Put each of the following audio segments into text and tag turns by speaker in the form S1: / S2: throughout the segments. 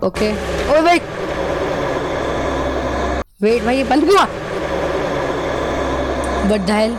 S1: Okay oh wait wait भाई ये बंद क्यों? What the hello?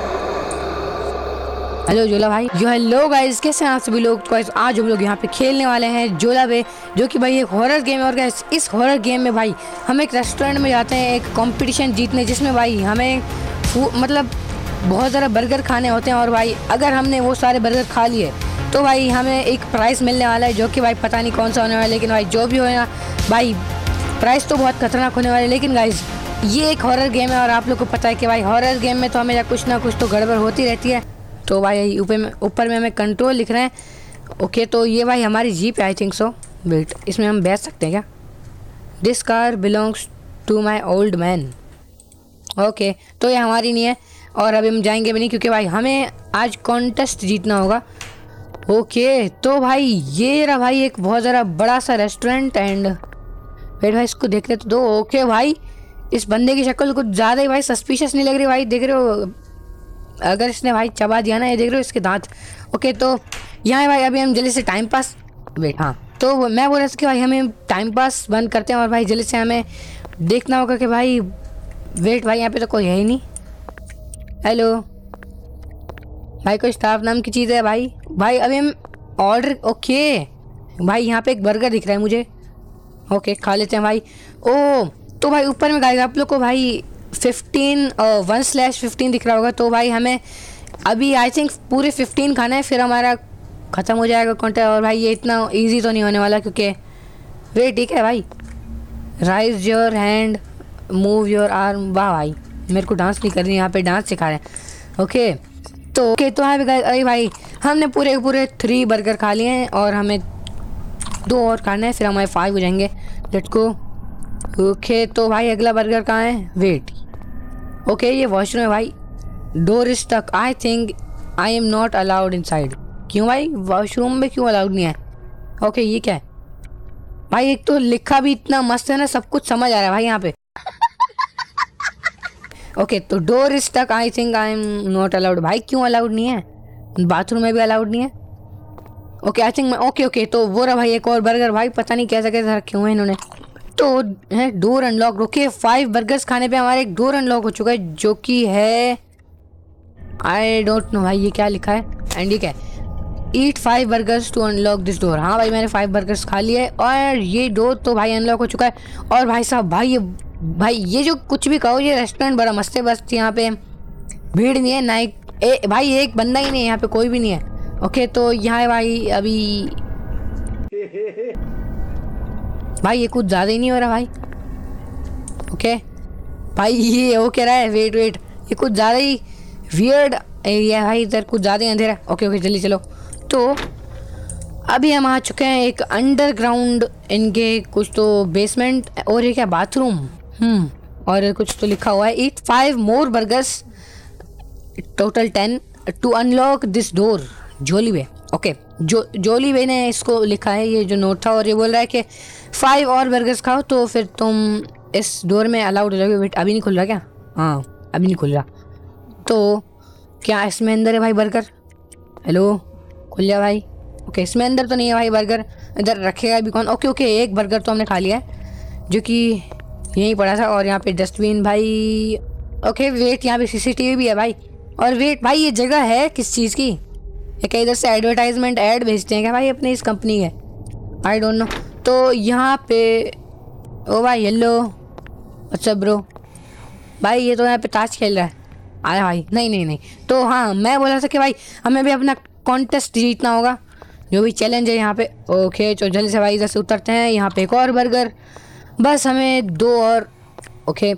S1: हेलो जोला भाई। जो हेलो गाइस, कैसे हैं आप सभी लोग? तो आज हम लोग यहाँ पे खेलने वाले हैं जोला बे, जो कि भाई एक हॉरर गेम है। और गाइस इस हॉरर गेम में भाई हम एक रेस्टोरेंट में जाते हैं एक कंपटीशन जीतने, जिसमें भाई हमें मतलब बहुत ज़्यादा बर्गर खाने होते हैं। और भाई अगर हमने वो सारे बर्गर खा लिए तो भाई हमें एक प्राइज़ मिलने वाला है, जो कि भाई पता नहीं कौन सा होने वाला है। लेकिन भाई जो भी हो ना भाई, प्राइस तो बहुत खतरनाक होने वाला है। लेकिन गाइस ये एक हॉरर गेम है और आप लोग को पता है कि भाई हॉरर गेम में तो हमें कुछ ना कुछ तो गड़बड़ होती रहती है। तो भाई ऊपर में हमें कंट्रोल लिख रहे हैं। ओके, तो ये भाई हमारी जीप है आई थिंक सो। वेट, इसमें हम बैठ सकते हैं क्या? This car belongs to my old man. Okay, तो ये हमारी नहीं है और अभी हम जाएंगे भी नहीं, क्योंकि भाई हमें आज कॉन्टेस्ट जीतना होगा। ओके, तो भाई ये रहा भाई एक बहुत ज़्यादा बड़ा सा रेस्टोरेंट। एंड वेट भाई, इसको देख रहे तो दो। ओके भाई, इस बंदे की शक्ल कुछ ज़्यादा ही भाई सस्पिशियस नहीं लग रही भाई। देख रहे हो, अगर इसने भाई चबा दिया ना, ये देख रहे हो इसके दांत। ओके, तो यहाँ भाई अभी हम जल्दी से टाइम पास, वेट हाँ, तो मैं बोल रहा था कि भाई हमें टाइम पास बंद करते हैं और भाई जल्दी से हमें देखना होगा कि भाई, वेट भाई यहाँ पे तो कोई है ही नहीं। हेलो भाई, कोई स्टाफ नाम की चीज़ है भाई? भाई अभी हम ऑर्डर, ओके भाई यहाँ पे एक बर्गर दिख रहा है मुझे। ओके, खा लेते हैं भाई। ओ तो भाई ऊपर में गाइस आप लोग को भाई 1/15 दिख रहा होगा। तो भाई हमें अभी आई थिंक पूरे 15 खाना है, फिर हमारा ख़त्म हो जाएगा कॉन्टेस्ट। और भाई ये इतना इजी तो नहीं होने वाला, क्योंकि वेट ठीक है भाई, rise your hand, move your arm. वाह भाई, मेरे को डांस नहीं करनी, यहाँ पे डांस सिखा रहे हैं। ओके तो यहाँ पे गाइस, अरे भाई हमने पूरे 3 बर्गर खा लिए हैं और हमें 2 और खाना है, फिर हमारे 5 हो जाएंगे। Let's go. ओके, तो भाई अगला बर्गर कहाँ है? वेट, ओके ये वॉशरूम है भाई। Door is stuck, I think I am not allowed inside. क्यों भाई, वॉशरूम में क्यों अलाउड नहीं है? ओके, ये क्या है भाई? एक तो लिखा भी इतना मस्त है ना, सब कुछ समझ आ रहा है भाई यहाँ पे। ओके, तो door is stuck, I think I am not allowed. भाई क्यों अलाउड नहीं है? बाथरूम में भी अलाउड नहीं है। ओके आई थिंक ओके, तो वो रहा भाई एक और बर्गर। भाई पता नहीं कैसे कैसे रखे हुए हैं इन्होंने। तो है डोर अनलॉक। ओके 5 बर्गर्स खाने पे हमारे एक डोर अनलॉक हो चुका है, जो कि है आई डोंट नो भाई ये क्या लिखा है। एंड ये क्या है? Eat 5 burgers to unlock this door. हाँ भाई मैंने 5 बर्गर्स खा लिए और ये डोर तो भाई अनलॉक हो चुका है। और भाई साहब भाई ये जो कुछ भी कहो, ये रेस्टोरेंट बड़ा मस्त है। बस यहाँ पे भीड़ नहीं है ना, भाई एक बंदा ही नहीं है यहाँ पे, कोई भी नहीं है। ओके, तो यहाँ भाई अभी भाई ये कुछ ज़्यादा ही नहीं हो रहा भाई। ओके भाई ये हो क्या रहा है? वेट ये कुछ ज़्यादा ही वियर्ड एरिया है भाई, इधर कुछ ज़्यादा ही अंधेरा। ओके जल्दी चलो। तो अभी हम आ चुके हैं एक अंडरग्राउंड, इनके कुछ तो बेसमेंट और ये क्या बाथरूम, और कुछ तो लिखा हुआ है eat 5 more burgers total 10 to unlock this door Jollibee. Okay, Jollibee ने इसको लिखा है, ये जो नोट था। और ये बोल रहा है कि 5 और बर्गर्स खाओ तो फिर तुम इस डोर में अलाउड हो जाओगे। वेट अभी नहीं खुल रहा क्या? हाँ अभी नहीं खुल रहा। तो क्या इसमें अंदर है भाई बर्गर? हेलो खुल जा भाई। ओके इसमें अंदर तो नहीं है भाई बर्गर, इधर रखेगा भी कौन? ओके एक बर्गर तो हमने खा लिया है, जो कि यहीं पड़ा था। और यहाँ पे डस्टबिन भाई। ओके वेट, यहाँ पे CCTV भी है भाई। और वेट भाई, ये जगह है किस चीज़ की? क्या इधर से एडवर्टाइजमेंट ऐड भेजते हैं क्या भाई अपने इस कंपनी के? I don't know. तो यहाँ पे ओ भाई हेलो, अच्छा ब्रो भाई, ये तो यहाँ पे ताश खेल रहा है। आया भाई, नहीं। तो हाँ मैं बोल रहा था कि भाई हमें भी अपना कॉन्टेस्ट जीतना होगा, जो भी चैलेंज है यहाँ पे। ओके तो जल्दी से भाई इधर से उतरते हैं। यहाँ पे एक और बर्गर, बस हमें 2 और। Okay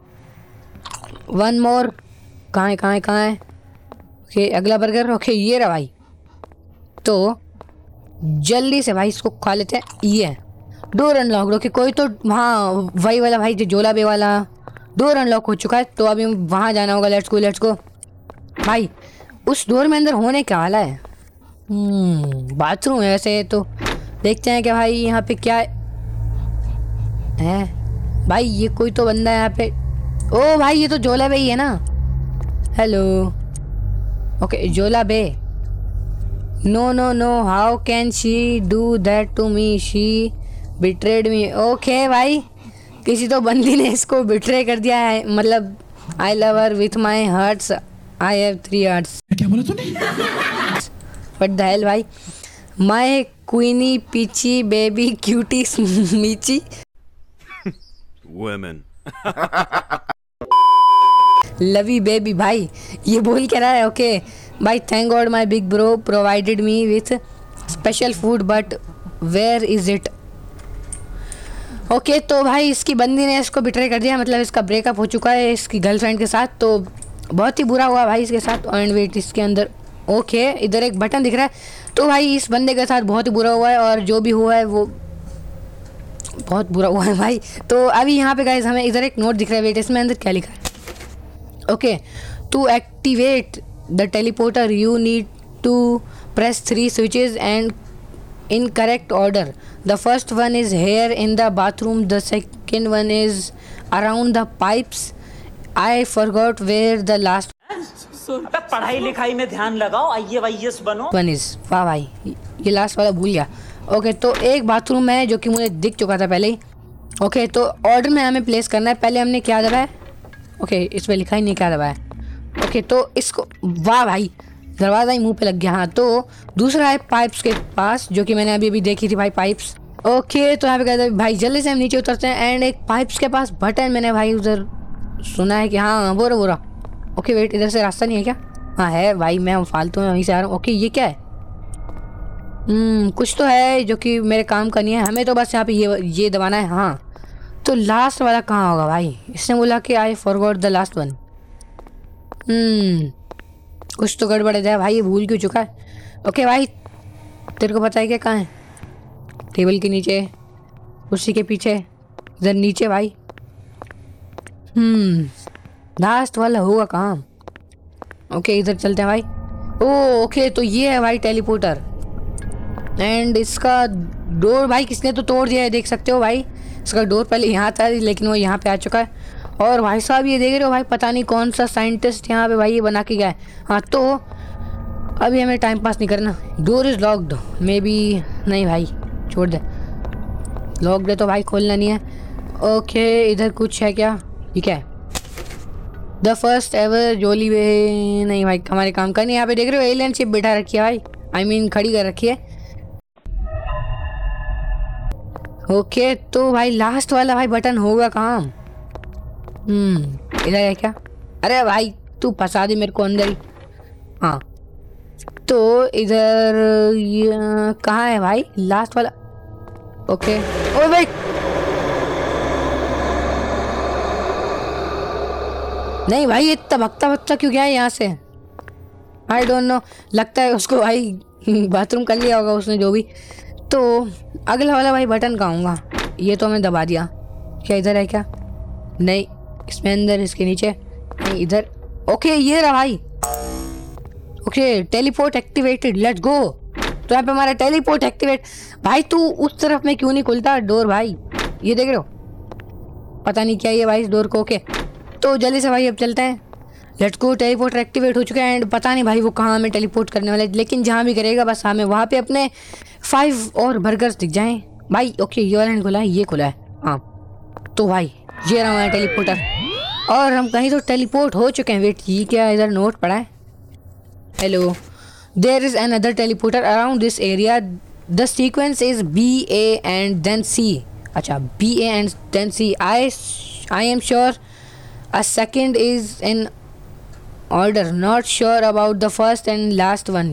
S1: 1 more. कहाँ है? ओके अगला बर्गर। ओके ये रहा भाई। तो जल्दी से भाई इसको खा लेते हैं। ये डोर अनलॉक। ओके कोई तो, हाँ वही वाला भाई जो जोला बे वाला डोर अनलॉक हो चुका है। तो अभी वहाँ जाना होगा। लेट्स गो भाई। उस डोर में अंदर होने क्या वाला है? बाथरूम है वैसे। तो देखते हैं कि भाई यहाँ पे क्या है। भाई ये कोई तो बंदा है यहाँ पे। ओ भाई ये तो जोला बे ही है ना। Hello okay Jollibee. No how can she do that to me? She betrayed me. Okay भाई, किसी तो बंदी ने इसको बिट्रे कर दिया है, मतलब I love her with my hearts, I have 3 hearts.
S2: क्या बोला तूने?
S1: व्हाट द हेल भाई। My queenie peachy baby cutie meechy
S3: Women.
S1: Lovey baby. भाई ये बोल क्या रहा है? ओके भाई, thank god my big bro provided me with special food but where is it. Okay तो भाई इसकी बंदी ने इसको बिट्रे कर दिया, मतलब इसका ब्रेकअप हो चुका है इसकी गर्लफ्रेंड के साथ, तो बहुत ही बुरा हुआ भाई इसके साथ। एंड वेट, इसके अंदर ओके इधर एक बटन दिख रहा है, तो भाई इस बंदे के साथ बहुत ही बुरा हुआ है, और जो भी हुआ है वो बहुत बुरा हुआ है भाई। तो अभी यहाँ पे गाइस हमें इधर एक नोट दिख रहा है, वेट इसमें अंदर क्या लिखा है? Okay, to activate the teleporter you need to press 3 switches and in correct order. The first one is here in the bathroom, the second one is around the pipes. I forgot where the last
S4: अबे पढ़ाई लिखाई में ध्यान लगाओ, IAS बनो।
S1: one is। वाह भाई, ये लास्ट वाला भूल गया। ओके तो एक बाथरूम है जो कि मुझे दिख चुका था पहले ही। ओके तो ऑर्डर में हमें प्लेस करना है, पहले हमने क्या दबाया? ओके इस पर लिखा ही नहीं क्या दबाया। ओके तो इसको, वाह भाई दरवाज़ा ही मुंह पे लग गया। हाँ तो दूसरा है पाइप्स के पास, जो कि मैंने अभी अभी देखी थी भाई, पाइप्स। ओके तो यहाँ पे कहते हैं भाई जल्दी से हम नीचे उतरते हैं, एंड एक पाइप्स के पास बटन मैंने भाई उधर सुना है कि हाँ वो रहा। ओके वेट, इधर से रास्ता नहीं है क्या? हाँ है भाई, मैं फालतू में वहीं से आ रहा हूँ। ओके ये क्या है? कुछ तो है जो कि मेरे काम का नहीं है, हमें तो बस यहाँ पे ये दबाना है। हाँ तो लास्ट वाला कहाँ होगा भाई? इसने बोला कि I forgot the last one. कुछ तो गड़बड़ है भाई, ये भूल क्यों चुका है? ओके भाई तेरे को पता है क्या कहाँ है? टेबल के नीचे, कुर्सी के पीछे, इधर नीचे भाई। लास्ट वाला होगा कहाँ? ओके इधर चलते हैं भाई। ओ ओके तो ये है भाई टेलीपोर्टर, एंड इसका डोर भाई किसने तो तोड़ दिया है, देख सकते हो भाई। इसका डोर पहले यहाँ था लेकिन वो यहाँ पे आ चुका है। और भाई साहब ये देख रहे हो भाई, पता नहीं कौन सा साइंटिस्ट यहाँ पे भाई ये बना के गया है। हाँ तो अभी हमें टाइम पास नहीं करना। Door is locked maybe, नहीं भाई छोड़ दे, लॉक्ड है तो भाई खोलना नहीं है। ओके इधर कुछ है क्या? ठीक है, the first ever Jollibee, नहीं भाई हमारे काम का नहीं। यहाँ पे देख रहे हो एलियन शिप बिठा रखी है भाई, आई मीन खड़ी कर रखी है। ओके तो भाई लास्ट वाला भाई बटन होगा कहाँ? इधर है क्या? अरे भाई तू फंसा दी मेरे को अंदर ही। हाँ तो इधर कहाँ है भाई लास्ट वाला? ओके ओ वेट, नहीं भाई ये तबकता बच्चा क्यों गया है यहाँ से? आई डोंट नो, लगता है उसको भाई बाथरूम कर लिया होगा उसने जो भी। तो अगला वाला भाई बटन कहाँ होगा? ये तो हमें दबा दिया, क्या इधर है क्या? नहीं इसमें अंदर, इसके नीचे नहीं, इधर। ओके ये रहा भाई। Okay teleport activated, let's go. तो यहाँ पे हमारा टेलीपोर्ट एक्टिवेट। भाई तू उस तरफ में क्यों नहीं खुलता डोर भाई? ये देख रहे हो, पता नहीं क्या ये भाई इस डोर को। ओके तो जल्दी से भाई अब चलते हैं, लेट्स गो। टेलीपोर्टर एक्टिवेट हो चुका है, एंड पता नहीं भाई वो कहाँ हमें टेलीपोर्ट करने वाला है, लेकिन जहाँ भी करेगा बस हमें वहाँ पे अपने 5 और बर्गर्स दिख जाएं भाई। ओके ये वाला नहीं खुला है, ये खुला है। हाँ तो भाई ये रहा हमारा टेलीपोर्टर, और हम कहीं तो टेलीपोर्ट हो चुके हैं। वेट ये क्या इधर नोट पड़ा है? Hello, there is another teleporter around this area, the sequence is BA and then C। अच्छा BA and then C, I am sure a second is in order, not sure about the first and last one.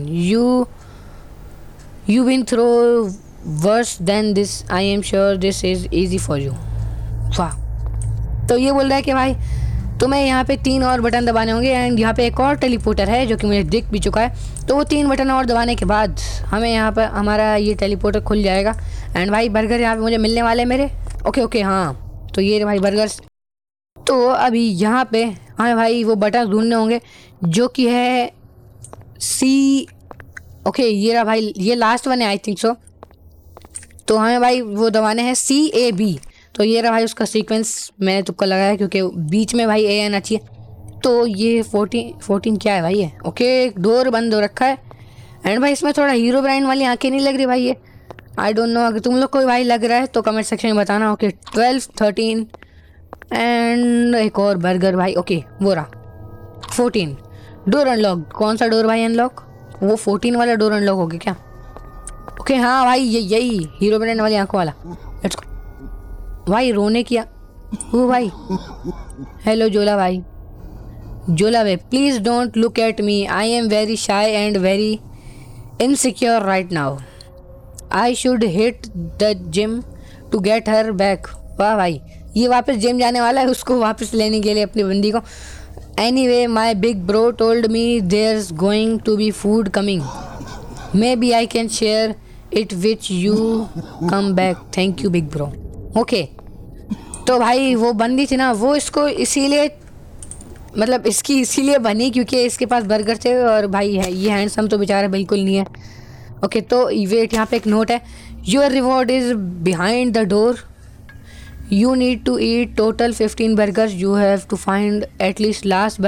S1: You've been through worse than this, I am sure this is easy for you. वाह, तो ये बोल रहा है कि भाई तुम्हें यहाँ पे 3 और बटन दबाने होंगे, एंड यहाँ पे एक और टेलीपोर्टर है जो कि मुझे दिख भी चुका है। तो वो 3 बटन और दबाने के बाद हमें यहाँ पर हमारा ये टेलीपोर्टर खुल जाएगा, एंड भाई बर्गर यहाँ पे मुझे मिलने वाले मेरे। ओके ओके हाँ तो ये भाई बर्गर्स। तो अभी यहाँ पे हमें भाई वो बटन ढूंढने होंगे जो कि है C। ओके ये रहा भाई, ये लास्ट वन है आई थिंक सो। तो हमें भाई वो दबाने हैं CAB। तो ये रहा भाई उसका सीक्वेंस, मैंने तुक्का लगाया क्योंकि बीच में भाई A आना चाहिए। तो ये 14 क्या है भाई ये? ओके डोर बंद हो रखा है, एंड भाई इसमें थोड़ा हीरो ब्रांड वाली आंखें नहीं लग रही भाई ये। आई डोंट नो, अगर तुम लोग को भाई लग रहा है तो कमेंट सेक्शन में बताना। ओके 12, 13 एंड एक और बर्गर भाई। ओके वो रहा 14। डोर अनलॉक, कौन सा डोर भाई अनलॉक? वो 14 वाला डोर अनलॉक हो गया क्या? ओके हाँ भाई यही हीरो ब्रांड वाली आंखों वाला। लेट्स गो भाई। रोने किया वो भाई। हेलो जोला भाई। जोला भाई please don't look at me, I am very shy and very insecure right now. I should hit the gym to get her back. वाह भाई, ये वापस जिम जाने वाला है उसको वापस लेने के लिए अपनी बंदी को। Anyway my big bro told me there is going to be food coming, maybe I can share it which you come back, thank you big bro. Okay तो भाई वो बंदी थी ना, वो इसको इसीलिए मतलब इसकी इसीलिए बनी क्योंकि इसके पास बर्गर थे, और भाई है ये हैंडसम तो बेचारा बिल्कुल नहीं है। ओके तो वेट, यहाँ पे एक नोट है, your reward is behind the door, you need to eat total 15 burgers, you have to find at least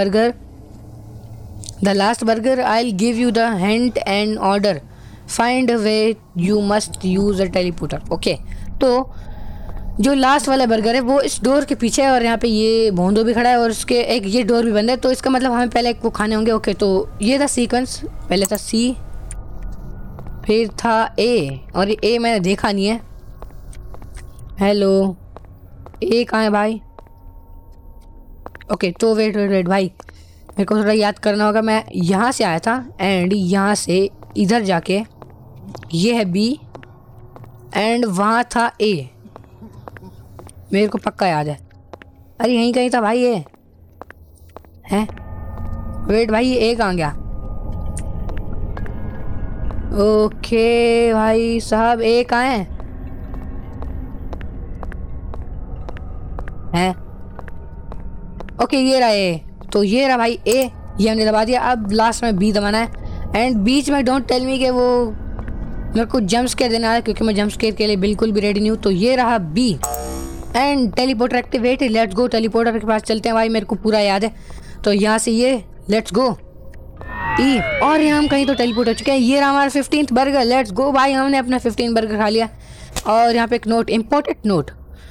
S1: the last burger, I'll give you the hint and order, find a way, you must use a teleporter। Okay तो जो last वाला burger है वो इस door के पीछे है, और यहाँ पे ये भोंदो भी खड़ा है और उसके एक ये डोर भी बंद है, तो इसका मतलब हमें पहले वो खाने होंगे। ओके तो ये था सीक्वेंस, पहले था सी, फिर था ए, और ये ए मैंने देखा नहीं है। हेलो ए कहाँ है भाई? ओके तो वेट भाई, मेरे को थोड़ा याद करना होगा। मैं यहाँ से आया था एंड यहाँ से इधर जाके ये है बी एंड वहाँ था ए, मेरे को पक्का याद है। अरे यहीं कहीं था भाई ये हैं। वेट भाई ये ए कहाँ गया? ओके भाई साहब ए कहाँ है? हैं ओके ये रहा ए, तो ये रहा भाई ए, ये हमने दबा दिया। अब लास्ट में बी दबाना है एंड बीच में डोंट टेल मी कि वो मेरे को जंप स्केयर देना है, क्योंकि मैं जंप स्केयर के लिए बिल्कुल भी रेडी नहीं हूँ। तो ये रहा B and teleporter activate, let's go teleporter के पास चलते हैं भाई, मेरे को पूरा याद है। तो यहाँ से ये लेट्स गो ई, और यहाँ हम कहीं तो टेलीपोर्ट हो चुके हैं। ये रहा हमारा 15th बर्गर, लेट्स गो भाई, हमने अपना 15 बर्गर खा लिया। और यहाँ पे एक note, important note,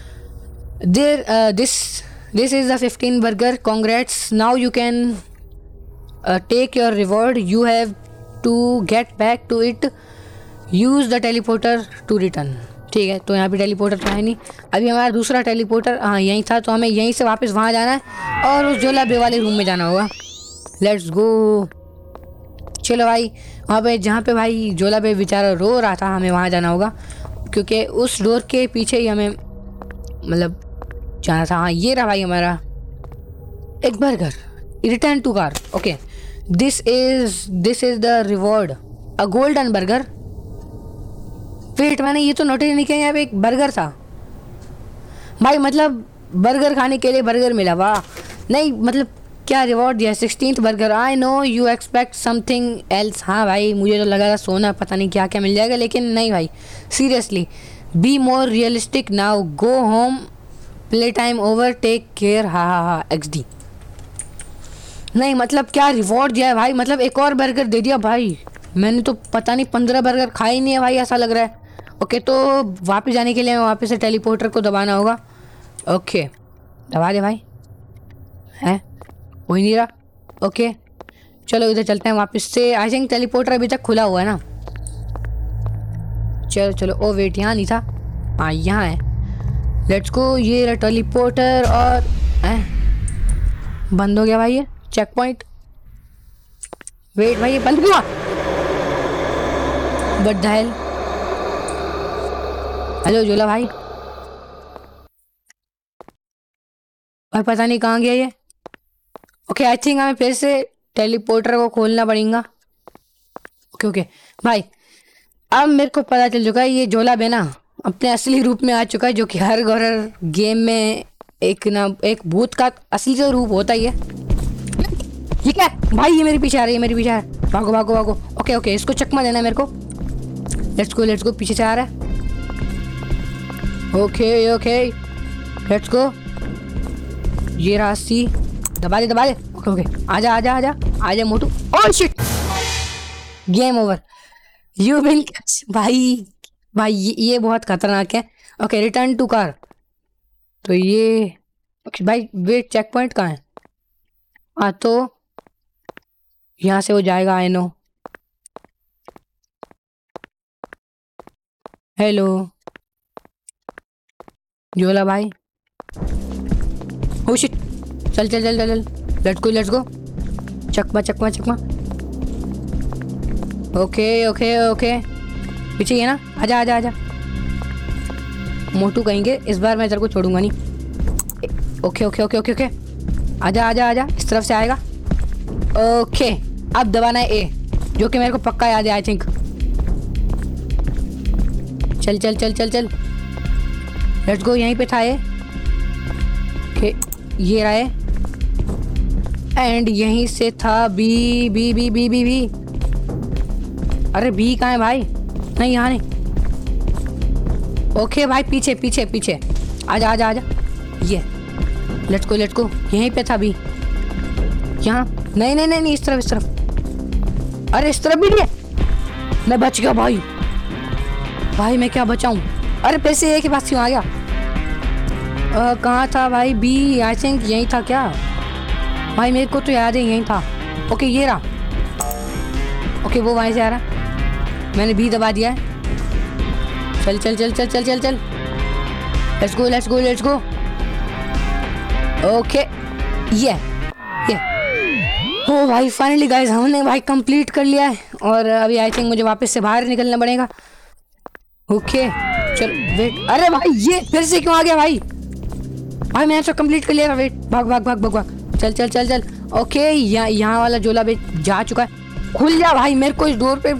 S1: this is the 15 burger, congrats, now you can take your reward, you have to get back to it, use the teleporter to return। ठीक है तो यहाँ पे टेलीपोर्टर तो है नहीं, अभी हमारा दूसरा टेलीपोर्टर हाँ यहीं था, तो हमें यहीं से वापस वहाँ जाना है और उस जोला बे वाले रूम में जाना होगा। लेट्स गो, चलो भाई वहाँ पे जहाँ पे भाई जोला बे बेचारा रो रहा था, हमें वहाँ जाना होगा, क्योंकि उस डोर के पीछे ही हमें मतलब जाना था। हाँ ये रहा भाई हमारा एक burger, return to car. Okay this is the reward, a golden burger. Wait मैंने ये तो नोटिस नहीं किया यहाँ पे एक बर्गर था भाई, मतलब बर्गर खाने के लिए बर्गर मिला, वाह। नहीं मतलब क्या रिवॉर्ड दिया, 16th burger. I know you expect something else. हाँ भाई मुझे तो लगा था सोना पता नहीं क्या क्या मिल जाएगा, लेकिन नहीं भाई seriously, be more realistic now, go home, play time over, take care, ha XD। नहीं मतलब क्या रिवॉर्ड दिया है भाई, मतलब एक और बर्गर दे दिया भाई। मैंने तो पता नहीं 15 बर्गर खाए ही नहीं है भाई, ऐसा लग रहा है। ओके तो वापस जाने के लिए वापस से टेलीपोर्टर को दबाना होगा। ओके दबा दे भाई, हैं कोई नहीं रहा। ओके चलो इधर चलते हैं वापस से। आई थिंक टेलीपोर्टर अभी तक खुला हुआ है ना, चलो चलो। ओ वेट यहाँ नहीं था, हाँ यहाँ है, लेट्स गो। ये रहा टेलीपोर्टर और बंद हो गया भाई ये चेक पॉइंट। वेट भाई ये बंद हुआ, बट द हेल। हेलो जोला भाई, भाई पता नहीं कहाँ गया ये। ओके आई थिंक हमें फिर से टेलीपोर्टर को खोलना पड़ेगा। ओके ओके भाई अब मेरे को पता चल चुका है, ये जोला बेना अपने असली रूप में आ चुका है, जो कि हर हॉरर गेम में एक भूत का असली जो रूप होता ही है। ये क्या भाई, ये मेरे पीछे आ रही है, मेरे पीछे आ रहा है, भागो भागो भागो। ओके ओके इसको चकमा देना है मेरे को। लेट्स गो पीछे से आ रहा है। ओके ओके लेट्स गो, ये रहा सी, दबा दे। ओके ओके आजा आजा आजा आजा मोटू। Oh shit game over, you will भाई भाई ये बहुत खतरनाक है। Okay return to car. तो ये ओके भाई वेट चेक पॉइंट कहाँ है? हाँ तो यहाँ से वो जाएगा। I know. हेलो जोला भाई। Oh shit. चल चल चल चल चल। Let's go. चकमा चकमा चकमा। ओके ओके ओके पीछे ही है ना? आजा आजा आजा। मोटू कहेंगे इस बार मैं तेरे को छोड़ूंगा नहीं। Okay okay okay okay okay आजा आजा आजा। इस तरफ से आएगा। ओके अब दबाना है ए, जो कि मेरे को पक्का याद है आई थिंक। चल चल चल चल चल। Let's go. यहीं पे था ये। ओके ये रहा है। एंड यहीं से था B B B B B B. अरे बी कहाँ है भाई? नहीं यहाँ नहीं। ओके भाई पीछे पीछे पीछे। आजा आजा आजा। ये लेट्स गो यहीं पे था बी। यहाँ नहीं नहीं नहीं नहीं इस तरफ। अरे इस तरफ भी नहीं है। मैं बच गया भाई। भाई मैं क्या बचाऊं? अरे पैसे एक के पास क्यों आ गया? कहाँ था भाई बी? आई थिंक यहीं था क्या भाई? मेरे को तो याद है यहीं था। ओके ये रहा। ओके वो वहीं से आ रहा। मैंने बी दबा दिया है। चल चल चल चल चल चल चल। Let's go. ओके ये ओ भाई फाइनली गाइस हमने भाई कंप्लीट कर लिया है। और अभी आई थिंक मुझे वापस से बाहर निकलना पड़ेगा। ओके चल वेट। अरे भाई ये फिर से क्यों आ गया भाई? भाई मैंने तो कंप्लीट कर लिया था। वेट भाग भाग भाग भाग भाग। चल चल चल चल। ओके यहाँ वाला जोला भी जा चुका है। खुल जा भाई। मेरे को इस डोर पे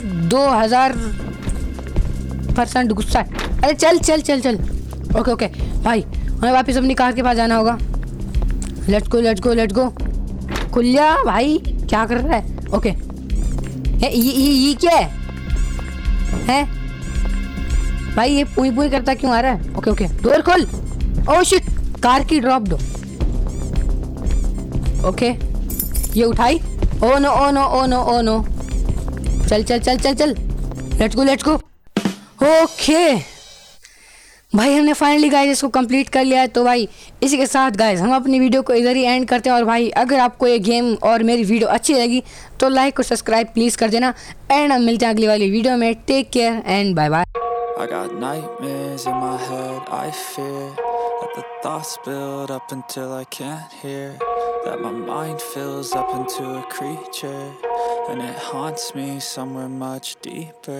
S1: 2000% गुस्सा है। अरे चल चल चल चल। ओके ओके भाई हमें वापस अपनी कार के पास जाना होगा। Let's go. खुल जा भाई। क्या कर रहा है? ओके ये क्या है भाई? ये पुई करता क्यों आ रहा है? ओके ओके डोर खोल। ओ शिट कार की ड्रॉप दो। ओके ये उठाई। Oh no. चल चल चल चल चल। Let's go. ओके भाई हमने फाइनली गाइस इसको कंप्लीट कर लिया है। तो भाई इसी के साथ गाइस हम अपनी वीडियो को इधर ही एंड करते हैं। और भाई अगर आपको ये गेम और मेरी वीडियो अच्छी लगी तो लाइक और सब्सक्राइब प्लीज़ कर देना। एंड हम मिलते हैं अगली वाली वीडियो में। Take care and bye bye.
S2: I got nightmares in my head, I fear that the thoughts build up until I can't hear, that my mind fills up into a creature, and it haunts me somewhere much deeper.